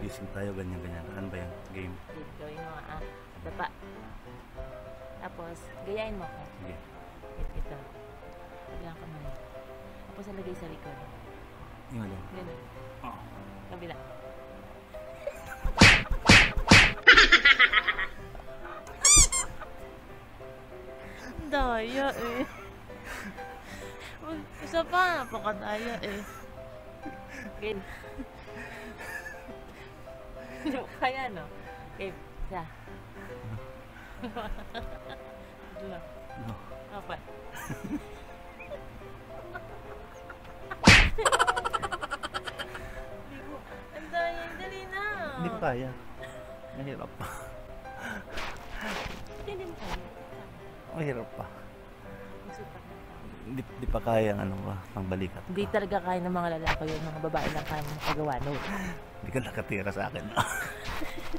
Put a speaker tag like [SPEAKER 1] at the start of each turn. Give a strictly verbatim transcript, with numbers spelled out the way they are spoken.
[SPEAKER 1] gising tayo, ganyan-ganyan. Ano ba yan? Game.
[SPEAKER 2] Game, gawin mo ah. Dapa. Tapos, gayahin mo ako.
[SPEAKER 1] Sige.
[SPEAKER 2] Ito, ito. Kabilang kamay. Tapos, alagay sa likod.
[SPEAKER 1] Yung ano?
[SPEAKER 2] Ganun.
[SPEAKER 1] Oh.
[SPEAKER 2] Kabila. Ang daya eh. Uy, isa pa. Napakadaya eh. Game. Hindi mo kaya no? Game. Isa. Dua.
[SPEAKER 1] No.
[SPEAKER 2] Apat. Hindi ko. Ang daya. Dali na.
[SPEAKER 1] Hindi ko kaya. Mahirap pa.
[SPEAKER 2] Hindi mo kaya.
[SPEAKER 1] Mahirap pa.
[SPEAKER 2] Masupat na tao.
[SPEAKER 1] Hindi, di pa kaya ang ano ba, pangbalikat ka.
[SPEAKER 2] Hindi talaga kaya ng mga lalaki yun. Mga babae lang kaya makagawa no.
[SPEAKER 1] Hindi ka nakatira sa akin.